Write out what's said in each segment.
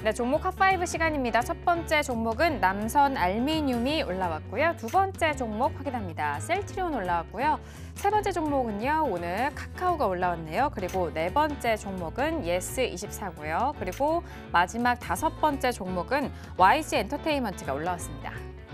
네, 종목 핫5 시간입니다. 첫 번째 종목은 남선 알미늄이 올라왔고요. 두 번째 종목 확인합니다. 셀트리온 올라왔고요. 세 번째 종목은요, 오늘 카카오가 올라왔네요. 그리고 네 번째 종목은 예스24고요. 그리고 마지막 다섯 번째 종목은 YG 엔터테인먼트가 올라왔습니다.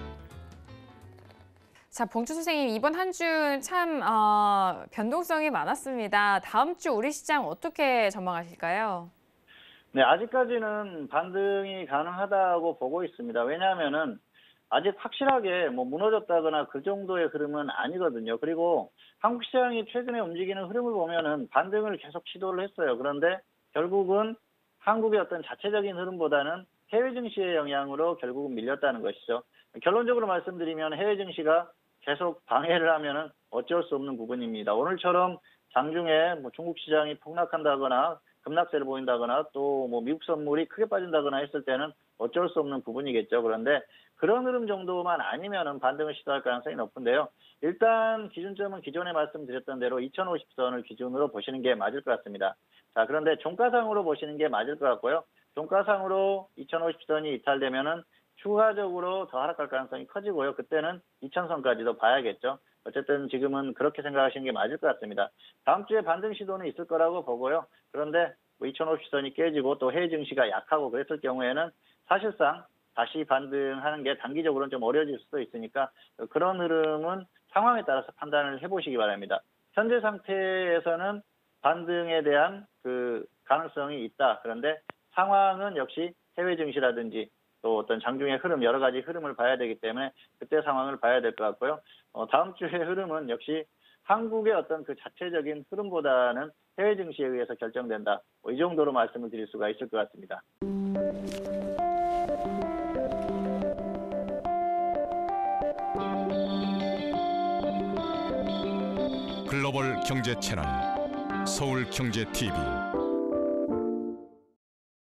자, 봉주 선생님, 이번 한 주 참 변동성이 많았습니다. 다음 주 우리 시장 어떻게 전망하실까요? 네, 아직까지는 반등이 가능하다고 보고 있습니다. 왜냐하면은 아직 확실하게 무너졌다거나 그 정도의 흐름은 아니거든요. 그리고 한국 시장이 최근에 움직이는 흐름을 보면은 반등을 계속 시도를 했어요. 그런데 결국은 한국의 어떤 자체적인 흐름보다는 해외 증시의 영향으로 결국은 밀렸다는 것이죠. 결론적으로 말씀드리면 해외 증시가 계속 방해를 하면은 어쩔 수 없는 부분입니다. 오늘처럼 장중에 중국 시장이 폭락한다거나 급락세를 보인다거나 또 미국 선물이 크게 빠진다거나 했을 때는 어쩔 수 없는 부분이겠죠. 그런데 그런 흐름 정도만 아니면은 반등을 시도할 가능성이 높은데요. 일단 기준점은 기존에 말씀드렸던 대로 2050선을 기준으로 보시는 게 맞을 것 같습니다. 자, 그런데 종가상으로 보시는 게 맞을 것 같고요. 종가상으로 2050선이 이탈되면은 추가적으로 더 하락할 가능성이 커지고요. 그때는 2000선까지도 봐야겠죠. 어쨌든 지금은 그렇게 생각하시는 게 맞을 것 같습니다. 다음 주에 반등 시도는 있을 거라고 보고요. 그런데 2050선이 깨지고 또 해외 증시가 약하고 그랬을 경우에는 사실상 다시 반등하는 게 단기적으로는 좀 어려워질 수도 있으니까 그런 흐름은 상황에 따라서 판단을 해보시기 바랍니다. 현재 상태에서는 반등에 대한 그 가능성이 있다. 그런데 상황은 역시 해외 증시라든지 또 어떤 장중의 흐름, 여러 가지 흐름을 봐야 되기 때문에 그때 상황을 봐야 될 것 같고요. 다음 주의 흐름은 역시 한국의 어떤 그 자체적인 흐름보다는 해외 증시에 의해서 결정된다. 이 정도로 말씀을 드릴 수가 있을 것 같습니다. 글로벌 경제 채널 서울경제TV